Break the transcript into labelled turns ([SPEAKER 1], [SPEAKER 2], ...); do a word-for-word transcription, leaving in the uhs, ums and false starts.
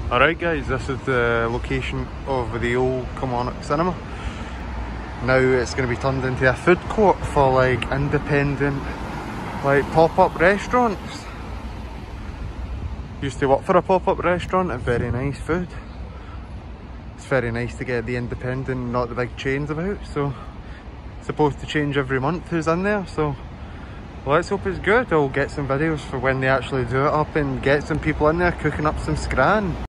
[SPEAKER 1] Alright guys, this is the location of the old Kilmarnock cinema. Now it's going to be turned into a food court for like independent, like pop-up restaurants. Used to work for a pop-up restaurant and very nice food. It's very nice to get the independent, not the big chains about. So it's supposed to change every month who's in there, so let's hope it's good. I'll get some videos for when they actually do it up and get some people in there cooking up some scran.